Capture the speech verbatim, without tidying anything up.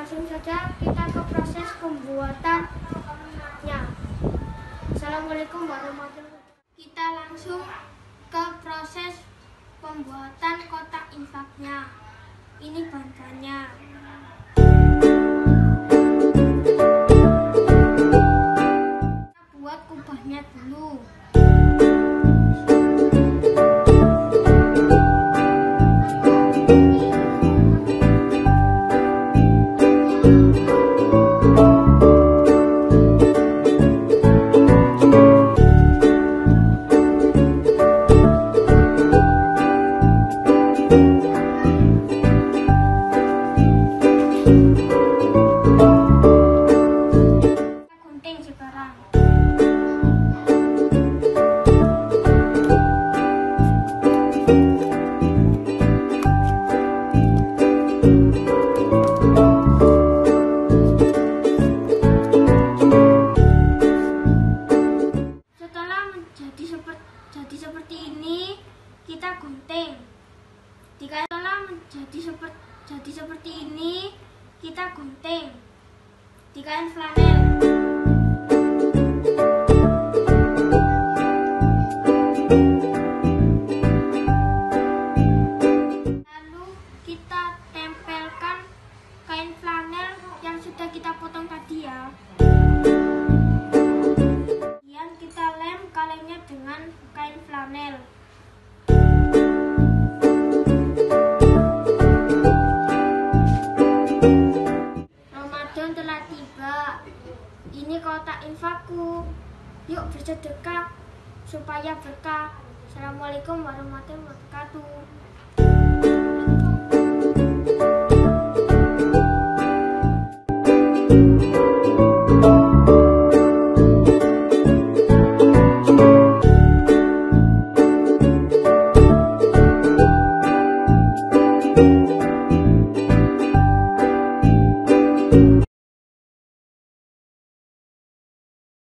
langsung saja kita ke proses pembuatannya. Assalamualaikum warahmatullahi wabarakatuh. Kita langsung ke proses pembuatan kotak infaknya. Ini bahan-bahannya. Kita buat kubahnya dulu. Jadi seperti ini kita gunting. Jika telah menjadi seperti jadi seperti ini kita gunting di kain flanel. Lalu kita tempelkan kain flanel yang sudah kita potong tadi ya. Kemudian kita lem kalennya dengan kain flanel. Ramadan telah tiba. Ini kotak infakku. Yuk bersedekah supaya berkah. Assalamualaikum warahmatullahi wabarakatuh.